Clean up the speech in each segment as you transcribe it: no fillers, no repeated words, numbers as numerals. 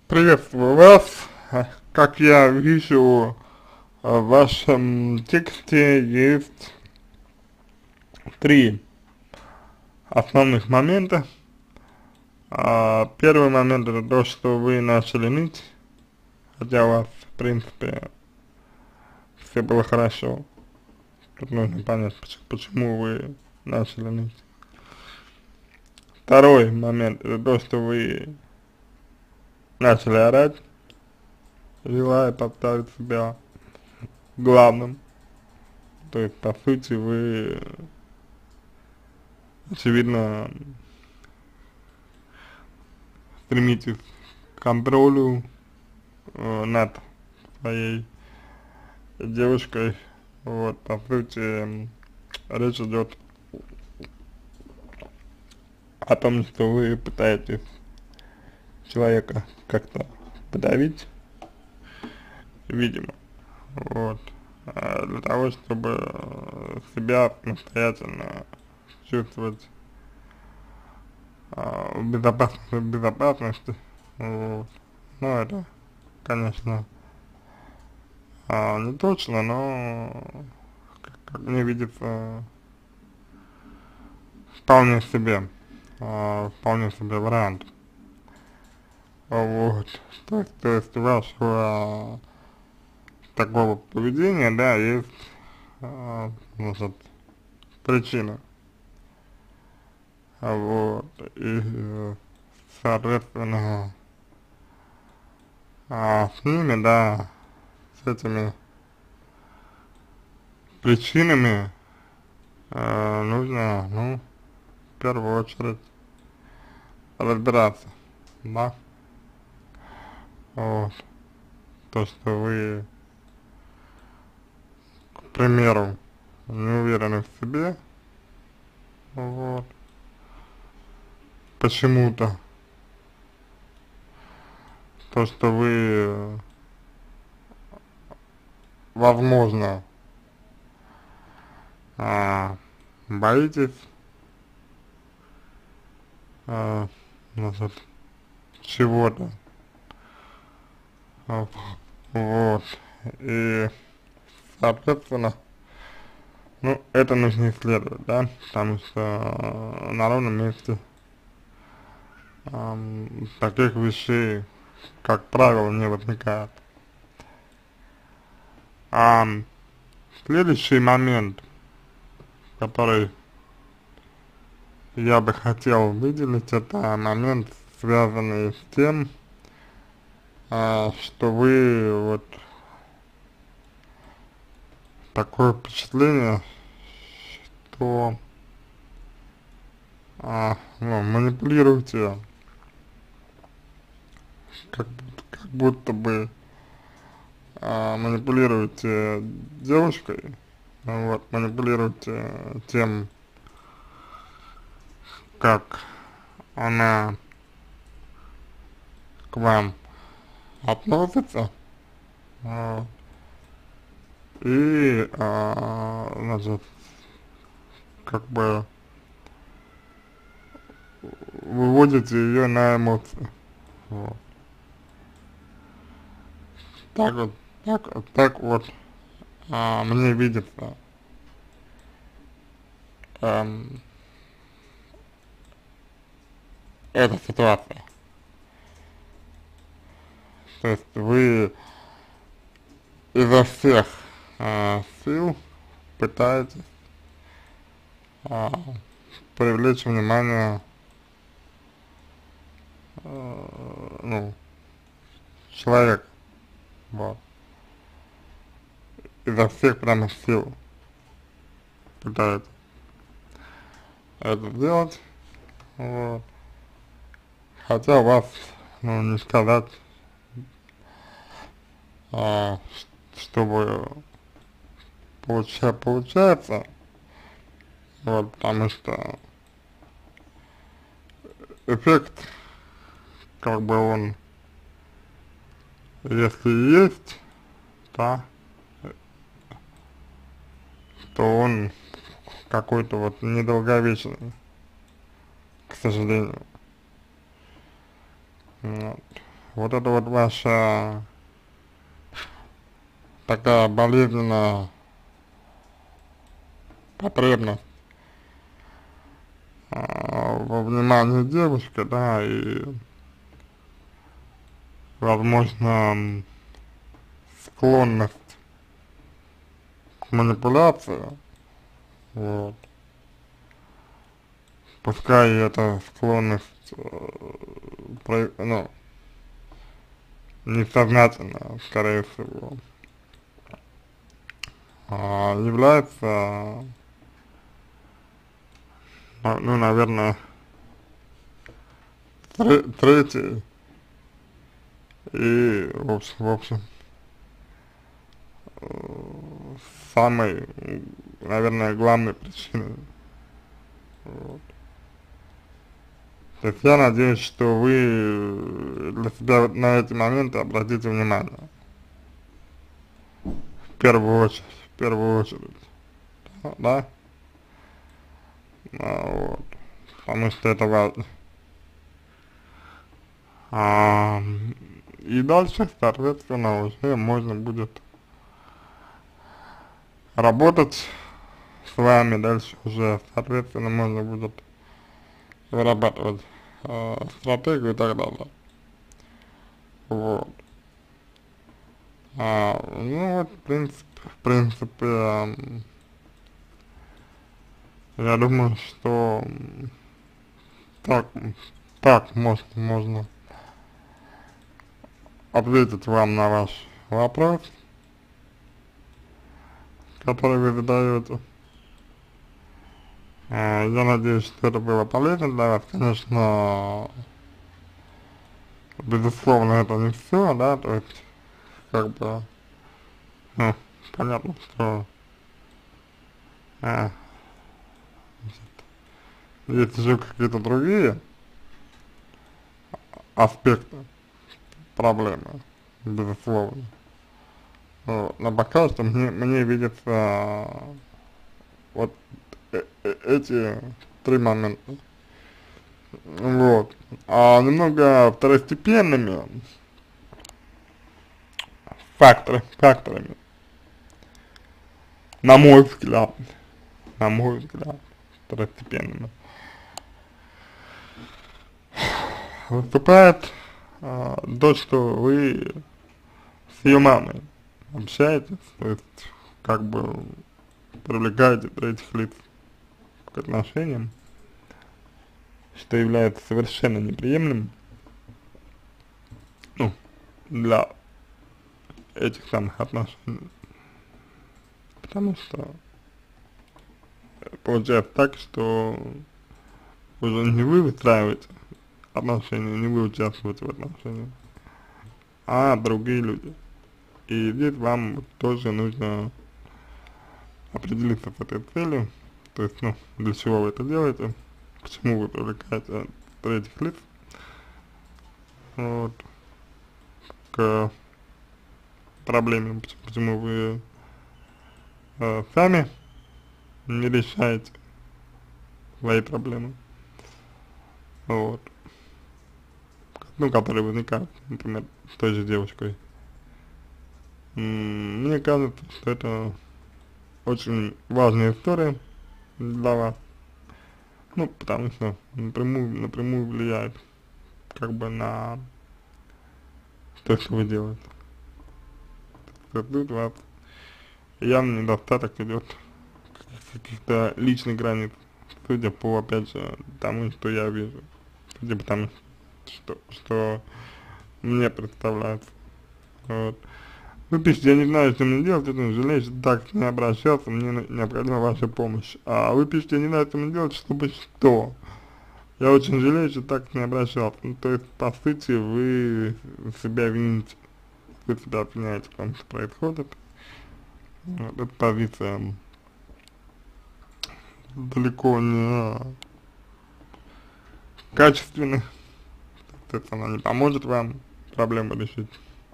Приветствую вас. Как я вижу, в вашем тексте есть три основных момента. Первый момент это то, что вы начали ныть, хотя у вас, в принципе, все было хорошо. Тут нужно понять, почему вы начали ныть. Второй момент это то, что вы начали орать, желая поставить себя главным. То есть, по сути, вы, очевидно, стремитесь к контролю над своей девушкой. Вот, по сути, речь идет о том, что вы пытаетесь человека как-то подавить, видимо, вот, для того, чтобы себя самостоятельно чувствовать в безопасности, вот. Ну, это, конечно, не точно, но, как мне видится, вполне себе, вполне себе вариант. Вот, то есть у вашего такого поведения, да, есть, значит, причина. Вот, и, соответственно, с ними, да, с этими причинами нужно, ну, в первую очередь разбираться, да, вот, то, что вы, к примеру, не уверены в себе, вот, почему-то, то, что вы, возможно, боитесь, а, значит, чего-то, а, вот, и, соответственно, ну, это нужно исследовать, да, потому что на ровном месте таких вещей, как правило, не возникает. Следующий момент, который я бы хотел выделить, это момент, связанный с тем, что вы вот такое впечатление, что ну, манипулируете, как будто бы манипулируете девушкой, вот, манипулируете тем, как она к вам относится, вот, и, значит, как бы выводите ее на эмоции, вот. Так вот, так вот, мне видится, эм, эта ситуация. То есть вы изо всех сил пытаетесь а, привлечь внимание, ну, человека, вот, изо всех прямо сил пытаетесь это сделать, вот, хотя у вас, ну, не сказать, а, чтобы получается, вот, потому что эффект, как бы он, если есть, да, то он какой-то вот недолговечный, к сожалению. Вот. вот это вот ваша такая болезненная потребность во внимании девушки, да, и, возможно, склонность к манипуляции, вот, пускай эта склонность, ну, несознательно, скорее всего, является, ну, наверное, третьей и, в общем, самой, наверное, главной причиной. Вот. То есть я надеюсь, что вы для себя вот на эти моменты обратите внимание. В первую очередь, да? Вот. Потому что это важно. А, и дальше, соответственно, уже можно будет работать с вами, дальше уже, соответственно, можно будет вырабатывать стратегию и так далее. Вот. Ну вот, в принципе, я думаю, что так, так можно ответить вам на ваш вопрос, который вы задаете. Я надеюсь, что это было полезно для вас. Конечно, безусловно, это не все, да, то есть, как бы, ну, понятно, что а, есть еще какие-то другие аспекты проблемы, безусловно. Вот. Но пока что мне видится вот эти три момента. Вот. А немного второстепенными факторами, на мой взгляд, второстепенными, выступает то, что вы с ее мамой общаетесь, то есть как бы привлекаете третьих лиц к отношениям, что является совершенно неприемлемым, ну, для этих самых отношений, потому что получается так, что уже не вы выстраиваете отношения, не вы участвуете в отношениях, а другие люди. И здесь вам тоже нужно определиться с этой целью, то есть, ну, для чего вы это делаете, к чему вы привлекаете третьих лиц, вот, к проблеме, почему вы сами не решаете свои проблемы, вот, ну, которые возникают, например, с той же девушкой. Мне кажется, что это очень важная история для вас, ну, потому что напрямую влияет как бы на то, что вы делаете. То есть тут у вас явно недостаток идет каких-то личных границ, судя по, опять же, тому, что я вижу, судя по тому, что мне представляется. Вот. Вы пишете, я не знаю, что мне делать, это жалею, что так не обращался, мне необходима ваша помощь. А вы пишете, я не знаю, что мне делать, чтобы что? Я очень жалею, что так не обращался. Ну, то есть, по сути, вы себя вините, вы себя обвиняете в том, что происходит. Вот, эта позиция далеко не качественная, то есть она не поможет вам проблему решить.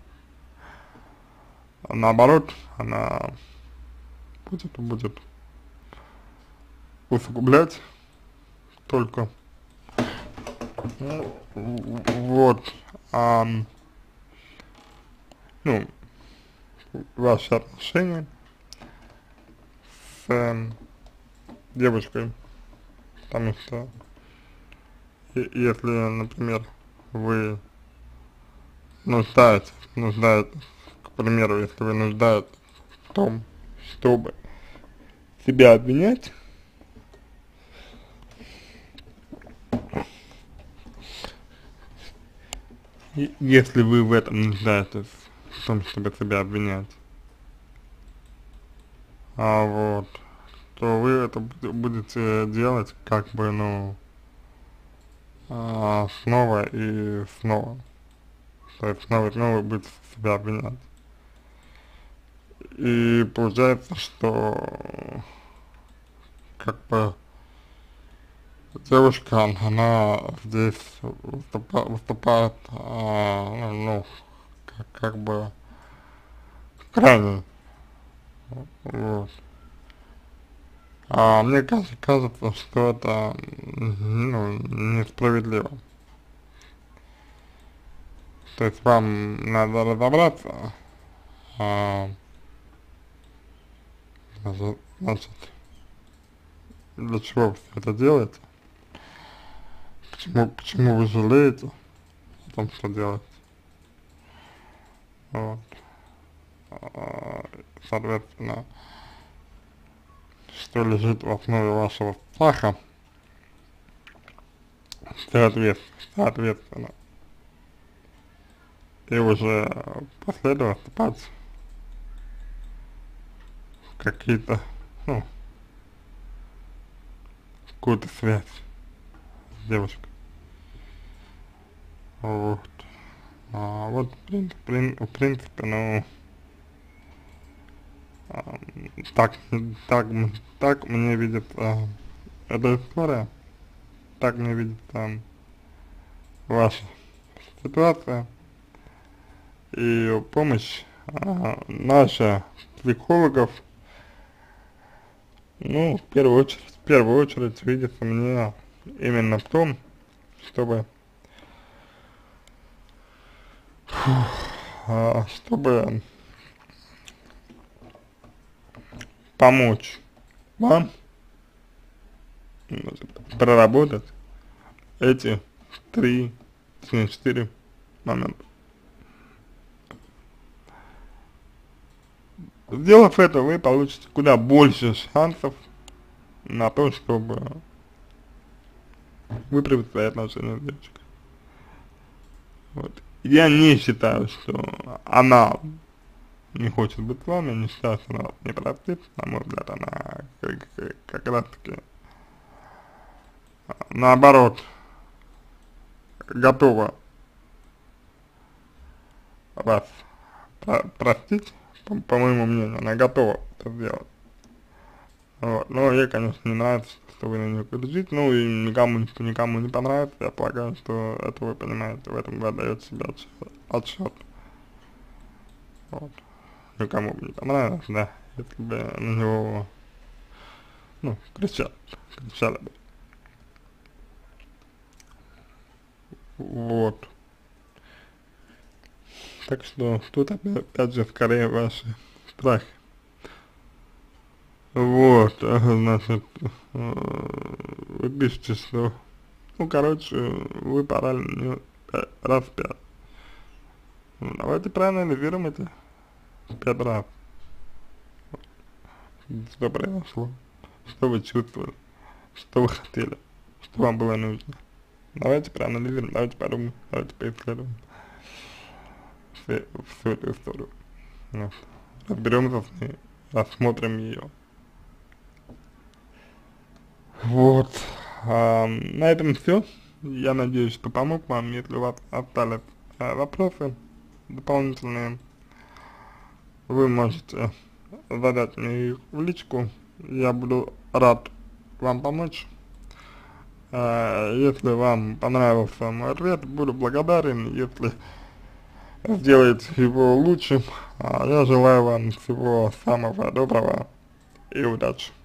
А наоборот, она будет усугублять только. Ну, вот. ну, ваши отношения с девушкой, потому что если, например, вы нуждаетесь, к примеру, если вы нуждаетесь в том, чтобы себя обвинять, если вы в этом нуждаетесь, в том, чтобы себя обвинять, вот, то вы это будете делать как бы, ну, снова и снова. То есть снова и снова будете себя обвинять. И получается, что как бы девушка, она здесь выступает, ну, как бы крайней, вот. Мне кажется, что это, ну, несправедливо. То есть вам надо разобраться, значит, для чего вы всё это делаете, почему вы жалеете о том, что делаете, вот, соответственно, что лежит в основе вашего страха, соответственно, и уже последовательно вступать в какие-то, ну, какую-то связь с девушкой, вот. Вот, в принципе, ну, так, так мне видится эта история, так мне видится ваша ситуация, и помощь наша психологов, ну, в первую очередь видится мне именно в том, чтобы, чтобы помочь вам, значит, проработать эти 4 момента. Сделав это, вы получите куда больше шансов на то, чтобы выправить свои отношения с девочкой. Вот. Я не считаю, что она не хочет быть с вами, не считаю, что она вас не простит. На мой взгляд, она как раз таки наоборот готова вас простить, по моему мнению, она готова это сделать. Вот. Но ей, конечно, не нравится, что вы на нее кричите, ну и никому не понравится, я полагаю, что это вы понимаете, в этом вы отдаете себе отчет. Вот. Никому бы не понравилось, да, если бы на него, ну, кричали бы. Вот. Так что тут опять же скорее ваши страхи. Вот, значит, вы пишете, что, ну, короче, вы порали на нее раз 5. Ну, давайте проанализируем это 5 раз. Что произошло, что вы чувствовали, что вы хотели, что вам было нужно. Давайте проанализируем, давайте подумаем, давайте поисследуем всю эту историю. Вот. Разберемся с ней, рассмотрим ее. Вот. На этом все. Я надеюсь, что помог вам. Если у вас остались вопросы дополнительные, вы можете задать мне их в личку. Я буду рад вам помочь. Если вам понравился мой ответ, буду благодарен, если сделаете его лучшим. Я желаю вам всего самого доброго и удачи.